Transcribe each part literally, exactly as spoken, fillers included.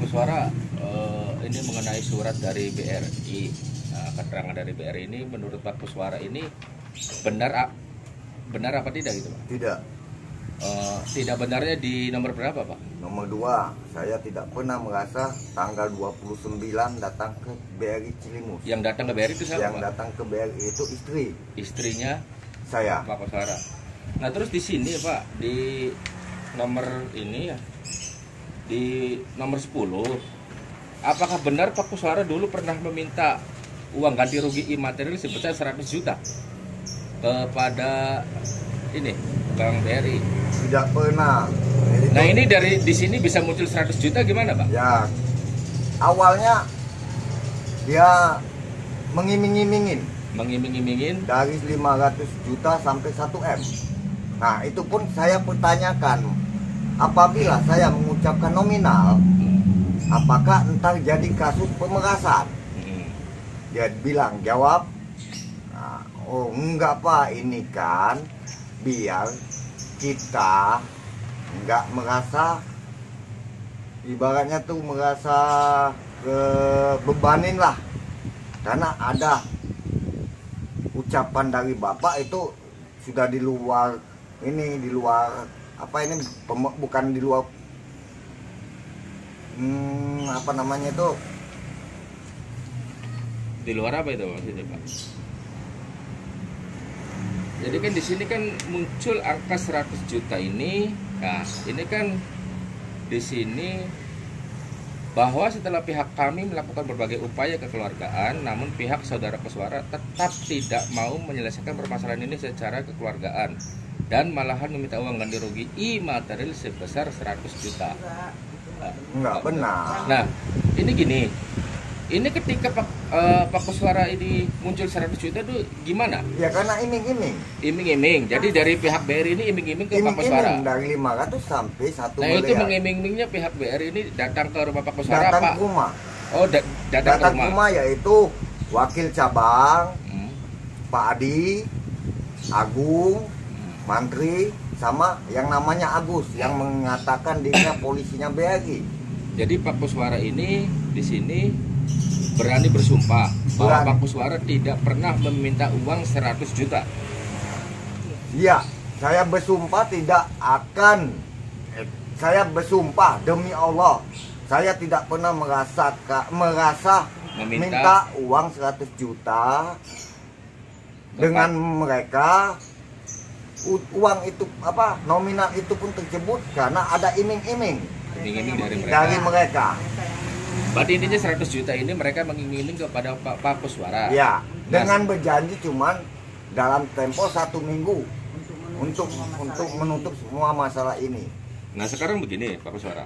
Kuswara, uh, ini mengenai surat dari B R I. Nah, keterangan dari B R I ini menurut Pak Kuswara ini benar benar apa tidak gitu Pak? Tidak. Uh, tidak benarnya di nomor berapa Pak? Nomor dua, saya tidak pernah merasa tanggal dua puluh sembilan datang ke B R I Cilimus. Yang datang ke B R I itu siapa Yang Pak? datang ke B R I itu istri Istrinya saya. Pak Kuswara. Nah terus di sini Pak, di nomor ini ya, di nomor sepuluh, apakah benar Pak Kuswara dulu pernah meminta uang ganti rugi imaterial sebesar seratus juta kepada ini Bank B R I? Tidak pernah. Jadi Nah itu- ini dari di sini bisa muncul seratus juta gimana Pak? Ya, awalnya dia mengiming-imingin Mengiming-imingin. dari lima ratus juta sampai satu M. Nah, itu pun saya pertanyakan, apabila saya mengucapkan nominal, apakah entar jadi kasus pemerasan? Hmm. Dia bilang, jawab, nah, oh enggak Pak, ini kan biar kita enggak merasa, ibaratnya tuh merasa kebebanin lah. Karena ada ucapan dari Bapak itu sudah di luar ini, di luar apa ini, pem- bukan di luar hmm, apa namanya itu, Di luar apa itu maksudnya Pak? Jadi kan di sini kan muncul angka seratus juta ini. Nah, ini kan di sini bahwa setelah pihak kami melakukan berbagai upaya kekeluargaan, namun pihak saudara Kuswara tetap tidak mau menyelesaikan permasalahan ini secara kekeluargaan dan malahan meminta uang ganti rugi imaterial sebesar seratus juta. Nah, enggak benar. Nah, ini gini. Ini ketika Pak eh, Pak Kuswara ini muncul seratus juta itu gimana? Ya karena iming-iming. Iming-iming. Jadi dari pihak B R I ini iming-iming ke Pak Kuswara. Iming-iming dari lima ratus sampai satu Nah, itu miliar. mengiming-imingnya pihak B R I ini datang ke rumah Pak Kuswara, Datang Pak. ke rumah. Oh, da- datang, Datang ke ke rumah. rumah yaitu wakil cabang, Hmm. Pak Adi, Agung, Mantri, sama yang namanya Agus yang mengatakan dirinya polisinya B R I. Jadi Pak Kuswara ini di sini berani bersumpah bahwa Berani. Pak Kuswara tidak pernah meminta uang seratus juta. Iya, saya bersumpah tidak akan. eh, Saya bersumpah demi Allah, saya tidak pernah merasa merasa Meminta. minta uang seratus juta dengan mereka. U- Uang itu apa? Nominal itu pun tersebut karena ada iming-iming Iming-iming dari mereka. dari mereka. Berarti intinya seratus juta ini mereka mengiming-iming kepada Pak, Pak Kuswara. Ya, Nah, dengan berjanji cuman dalam tempo satu minggu untuk untuk menutup semua masalah ini. Nah sekarang begini Pak Kuswara,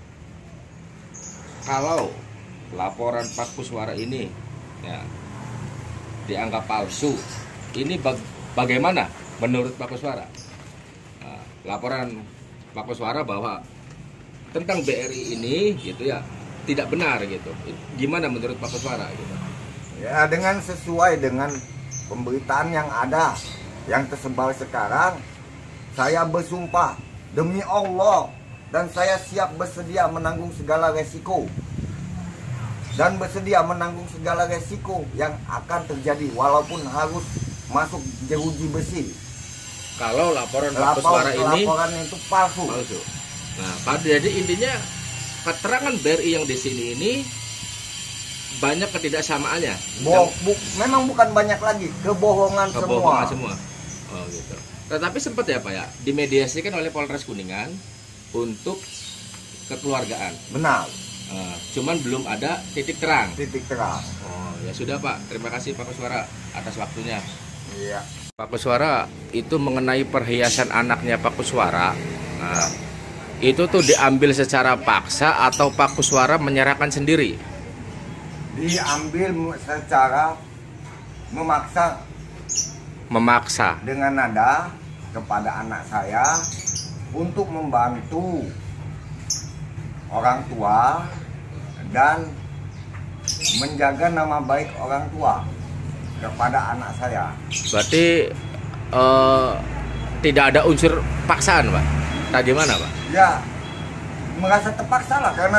kalau laporan Pak Kuswara ini ya, dianggap palsu, ini bag- bagaimana menurut Pak Kuswara? Nah, laporan Pak Kuswara bahwa tentang B R I ini gitu ya tidak benar gitu. Gimana menurut Pak Kuswara gitu? Ya, dengan sesuai dengan pemberitaan yang ada yang tersebar sekarang, saya bersumpah demi Allah dan saya siap bersedia menanggung segala resiko dan bersedia menanggung segala resiko yang akan terjadi walaupun harus masuk jeruji besi. Kalau laporan Pak Lapor, Kuswara ini laporan itu palsu. palsu. Nah, pada jadi intinya keterangan B R I yang di sini ini banyak ketidaksamaannya. Bo- bu- memang bukan banyak lagi kebohongan, Kebohongan semua. semua. Oh gitu. Tetapi sempat ya Pak ya dimediasikan oleh Polres Kuningan untuk kekeluargaan. Benar, Eh, cuman belum ada titik terang. titik terang. Oh ya sudah Pak. Terima kasih Pak Kuswara atas waktunya. Iya. Pak Kuswara, itu mengenai perhiasan anaknya Pak Kuswara. Nah, itu tuh diambil secara paksa atau Pak Kuswara menyerahkan sendiri? Diambil secara memaksa Memaksa. dengan nada kepada anak saya untuk membantu orang tua dan menjaga nama baik orang tua kepada anak saya. Berarti eh, tidak ada unsur paksaan Pak? Tak gimana Pak? Ya, merasa terpaksa lah karena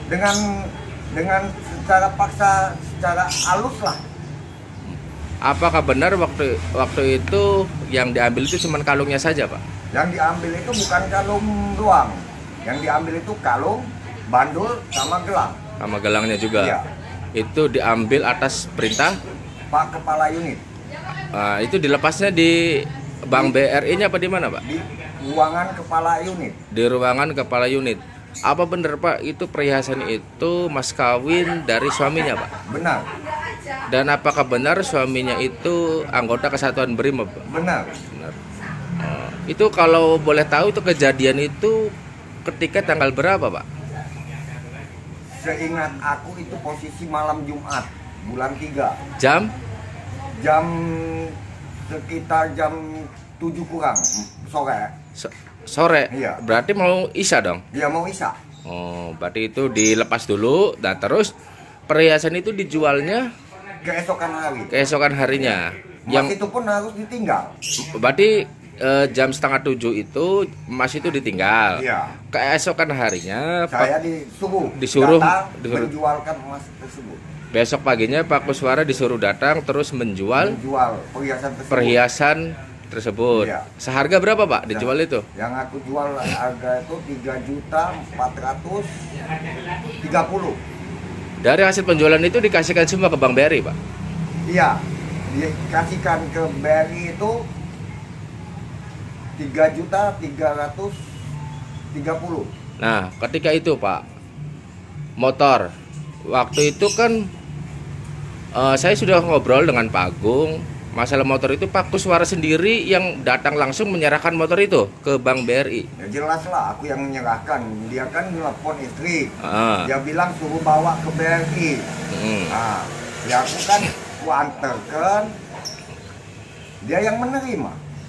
dengan dengan secara paksa, secara halus lah. Apakah benar waktu waktu itu yang diambil itu cuma kalungnya saja, Pak? Yang diambil itu bukan kalung doang. Yang diambil itu kalung, bandul, sama gelang. Sama gelangnya juga. Iya. Itu diambil atas perintah Pak Kepala Unit. uh, itu dilepasnya di Bank B R I-nya apa di mana, Pak? Di ruangan Kepala Unit. Di ruangan Kepala Unit. Apa benar, Pak, itu perhiasan itu mas kawin dari suaminya, Pak? Benar. Dan apakah benar suaminya itu anggota Kesatuan Brimob, Pak? Benar. Benar. Oh, itu kalau boleh tahu itu kejadian itu ketika tanggal berapa, Pak? Seingat aku itu posisi malam Jumat, bulan tiga. Jam? Jam sekitar jam tujuh kurang sore. So sore? Iya. Berarti mau isya dong? Dia mau isya. Oh, berarti itu dilepas dulu. Nah, terus perhiasan itu dijualnya Keesokan hari. keesokan harinya. Emas Yang itu pun harus ditinggal. berarti eh, jam setengah tujuh itu emas itu ditinggal. Iya. Keesokan harinya Saya Pak, disuruh, Disuruh- datang disuruh. menjualkan emas tersebut. besok paginya Pak Kuswara disuruh datang terus menjual Menjual perhiasan tersebut. perhiasan tersebut. Iya. Seharga berapa, Pak, dijual itu? Yang aku jual harga itu tiga juta empat ratus tiga puluh. Dari hasil penjualan itu dikasihkan semua ke Bank B R I, Pak? Iya, dikasihkan ke B R I itu tiga juta tiga ratus tiga puluh. Nah, ketika itu, Pak, motor waktu itu kan eh, saya sudah ngobrol dengan Pak Agung masalah motor itu. Pak Kuswara sendiri yang datang langsung menyerahkan motor itu ke Bank B R I. Ya jelas lah, aku yang menyerahkan. Dia kan nelfon istri. Ah. Dia bilang suruh bawa ke B R I. Hmm. Nah, ya aku kan aku antarkan. Dia yang menerima.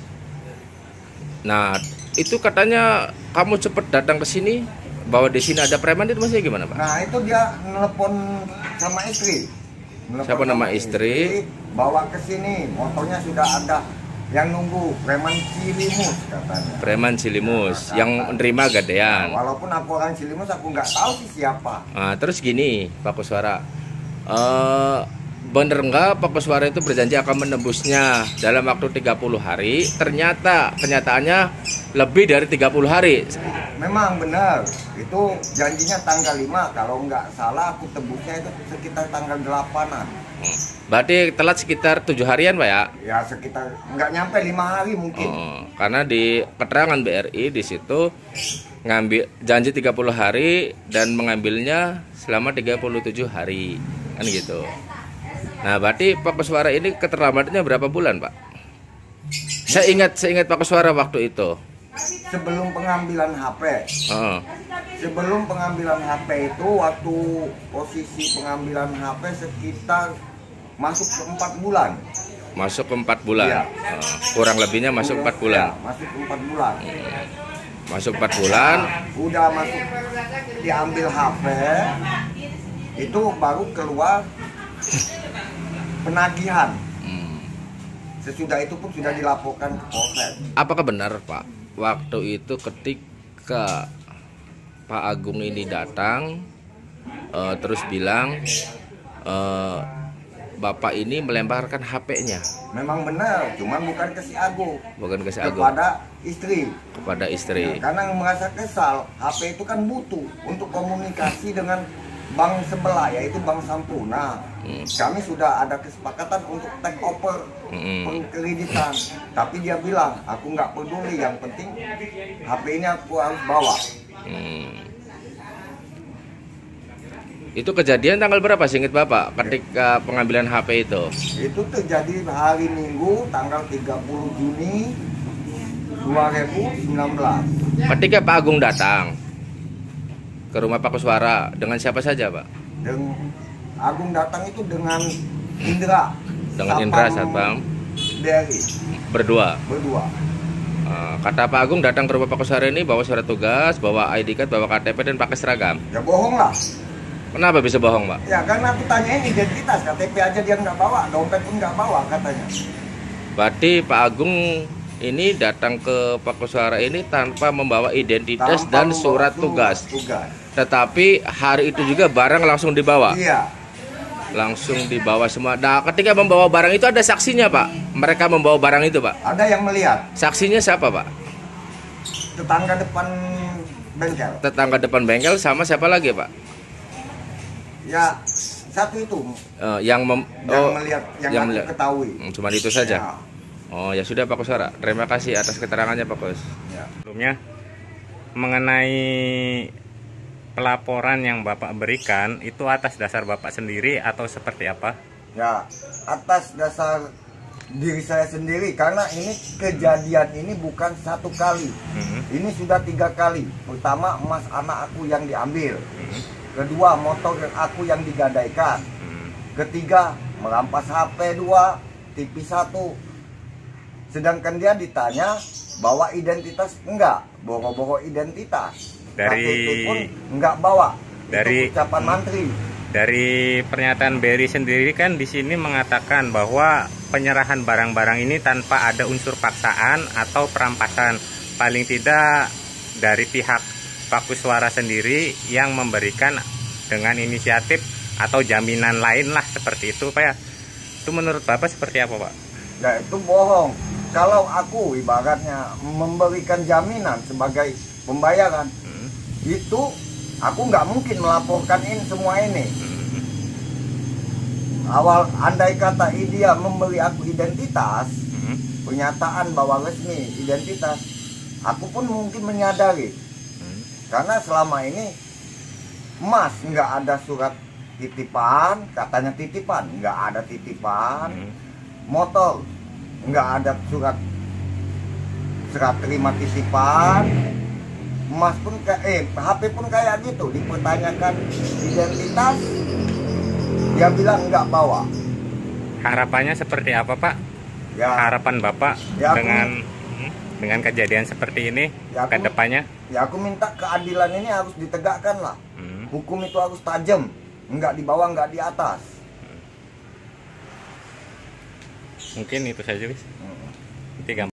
Nah, itu katanya kamu cepet datang ke sini bahwa di sini ada preman, itu maksudnya gimana, Pak? Nah, itu dia nelpon sama istri. Nelpon Siapa nama sama istri? Bawa ke sini, motornya sudah ada yang nunggu, preman Cilimus katanya. Preman Cilimus yang menerima gadean. Nah, walaupun aku orang Cilimus, aku nggak tahu sih siapa. Nah, terus gini, Pak Kuswara, eh, bener nggak Pak Kuswara itu berjanji akan menembusnya dalam waktu tiga puluh hari? Ternyata kenyataannya lebih dari tiga puluh hari. Memang benar, itu janjinya tanggal lima. Kalau nggak salah, aku tebusnya itu sekitar tanggal delapanan. Hmm. Berarti telat sekitar tujuh harian, Pak, ya? Ya sekitar nggak nyampe lima hari mungkin. Oh, karena di keterangan B R I di situ ngambil janji tiga puluh hari dan mengambilnya selama tiga puluh tujuh hari, kan gitu. Nah, berarti Pak Kuswara ini keterlambatannya berapa bulan, Pak? Saya ingat, saya ingat Pak Kuswara waktu itu. Sebelum pengambilan H P, Oh, sebelum pengambilan H P itu waktu posisi pengambilan H P sekitar masuk ke empat bulan. masuk ke empat bulan. Iya. Oh, kurang lebihnya masuk empat bulan. Ya, masuk ke empat bulan. Masuk empat bulan. Udah masuk diambil H P, itu baru keluar penagihan. Hmm. Sesudah itu pun sudah dilaporkan ke Polsek. Apakah benar, Pak, waktu itu ketika Pak Agung ini datang eh, terus bilang eh, Bapak ini melemparkan H P-nya? Memang benar, cuman bukan ke si Agung, Bukan ke si Agung, kepada istri. kepada istri. Karena merasa kesal, H P itu kan butuh untuk komunikasi dengan bank sebelah, yaitu Bank Sampurna. Hmm. Kami sudah ada kesepakatan untuk take over Hmm. pengkreditan, tapi dia bilang aku nggak peduli, yang penting H P ini aku harus bawa. Hmm. Itu kejadian tanggal berapa sih, ingat Bapak, ketika pengambilan H P itu? Itu terjadi hari Minggu tanggal tiga puluh Juni dua ribu sembilan belas. Ketika Pak Agung datang ke rumah Pak Kuswara, dengan siapa saja, Pak? Dan Agung datang itu dengan Indra. Dengan Indra Satpam B R I berdua. berdua. Uh, kata Pak Agung datang ke rumah Pak Kuswara ini bawa surat tugas, bawa I D card, bawa K T P dan pakai seragam. Ya bohong lah. Kenapa bisa bohong, Pak? Ya karena aku tanyain identitas, K T P aja dia nggak bawa, dompet pun nggak bawa katanya. Berarti Pak Agung ini datang ke Pak Kuswara ini tanpa membawa identitas Tanpa dan membawa surat tugas. tugas. Tetapi hari itu juga barang langsung dibawa. Iya. Langsung dibawa semua. Nah, ketika membawa barang itu ada saksinya, Pak. Mereka membawa barang itu, Pak. Ada yang melihat. Saksinya siapa, Pak? Tetangga depan bengkel. Tetangga depan bengkel sama siapa lagi, Pak? Ya, satu itu Eh, yang mem yang oh, melihat, yang, yang aku melihat. ketahui. Hmm, Cuma itu saja. Ya, Oh, ya sudah Pak Kusara. Terima kasih atas keterangannya, Pak Kus. ya. Sebelumnya mengenai pelaporan yang Bapak berikan itu atas dasar Bapak sendiri atau seperti apa? Ya, atas dasar diri saya sendiri, karena ini kejadian ini bukan satu kali. Hmm. Ini sudah tiga kali. Pertama, emas anak aku yang diambil. Hmm. Kedua, motor aku yang digadaikan. Hmm. Ketiga, merampas H P dua, T V satu. Sedangkan dia ditanya bawa identitas, enggak, boro-boro identitas. Dari- K T P pun enggak bawa. Dari- Itu ucapan mantri. Dari pernyataan Berry sendiri kan di sini mengatakan bahwa penyerahan barang-barang ini tanpa ada unsur paksaan atau perampasan. Paling tidak dari pihak Pak Kuswara sendiri yang memberikan dengan inisiatif atau jaminan lain lah seperti itu, Pak ya. Itu menurut Bapak seperti apa, Pak? Ya itu bohong. Kalau aku ibaratnya memberikan jaminan sebagai pembayaran, Hmm. itu aku nggak mungkin melaporkan ini semua ini. Hmm. Awal andai kata dia memberi aku identitas, Hmm. pernyataan bahwa resmi identitas, aku pun mungkin menyadari. Hmm. Karena selama ini emas nggak ada surat titipan, katanya titipan, nggak ada titipan. Hmm. Motor nggak ada surat serat terima titipan. Emas pun kayak eh H P pun kayak gitu, dipertanyakan identitas, dia bilang nggak bawa. Harapannya seperti apa, Pak? Ya, Harapan Bapak Ya, aku- dengan hmm, dengan kejadian seperti ini Ya, ke aku- depannya? ya aku minta keadilan ini harus ditegakkan lah. Hmm. Hukum itu harus tajam, nggak di bawah, nggak di atas. Mungkin itu saja, Wis. Hmm. Tiga.